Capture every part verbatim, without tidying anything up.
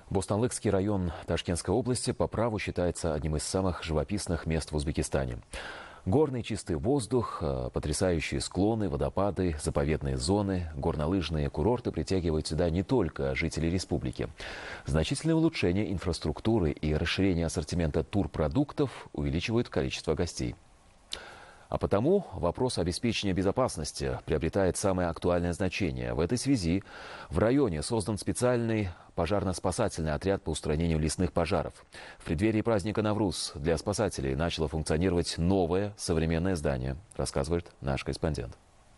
Бостанлыкский район Ташкентской области по праву считается одним из самых живописных мест в Узбекистане. Горный чистый воздух, потрясающие склоны, водопады, заповедные зоны, горнолыжные курорты притягивают сюда не только жителей республики. Значительное улучшение инфраструктуры и расширение ассортимента турпродуктов увеличивают количество гостей. А потому вопрос обеспечения безопасности приобретает самое актуальное значение. В этой связи в районе создан специальный пожарно-спасательный отряд по устранению лесных пожаров. В преддверии праздника Навруз для спасателей начало функционировать новое современное здание, рассказывает наш корреспондент.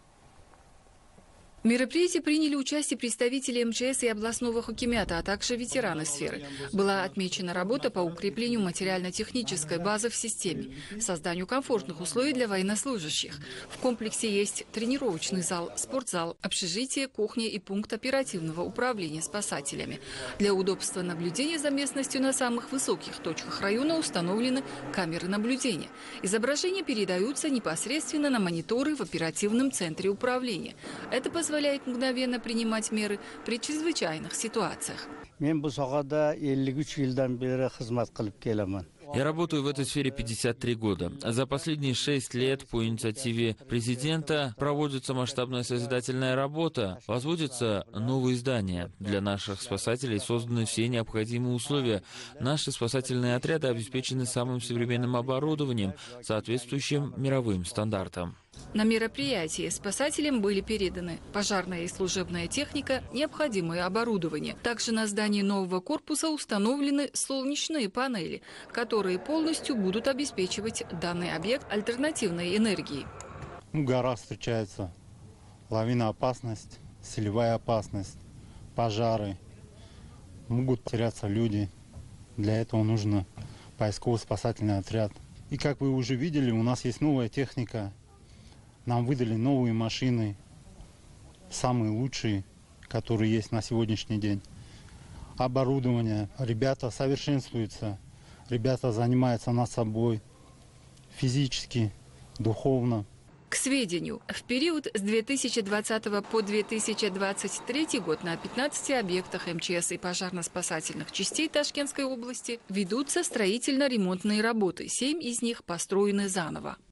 В мероприятии приняли участие представители эм че эс и областного хакимята, а также ветераны сферы. Была отмечена работа по укреплению материально-технической базы в системе, созданию комфортных условий для военнослужащих. В комплексе есть тренировочный зал, спортзал, общежитие, кухня и пункт оперативного управления спасателями. Для удобства наблюдения за местностью на самых высоких точках района установлены камеры наблюдения. Изображения передаются непосредственно на мониторы в оперативном центре управления. Это позволяет позволяет мгновенно принимать меры при чрезвычайных ситуациях. Я работаю в этой сфере пятьдесят три года. За последние шесть лет по инициативе президента проводится масштабная созидательная работа, возводятся новые здания. Для наших спасателей созданы все необходимые условия. Наши спасательные отряды обеспечены самым современным оборудованием, соответствующим мировым стандартам. На мероприятии спасателям были переданы пожарная и служебная техника, необходимое оборудование. Также на здании нового корпуса установлены солнечные панели, которые полностью будут обеспечивать данный объект альтернативной энергией. В горах встречается лавина опасность, селевая опасность, пожары, могут теряться люди. Для этого нужно поисково-спасательный отряд. И как вы уже видели, у нас есть новая техника. Нам выдали новые машины, самые лучшие, которые есть на сегодняшний день. Оборудование. Ребята совершенствуются, ребята занимаются над собой физически, духовно. К сведению, в период с две тысячи двадцатого по две тысячи двадцать третий год на пятнадцати объектах эм че эс и пожарно-спасательных частей Ташкентской области ведутся строительно-ремонтные работы. Семь из них построены заново.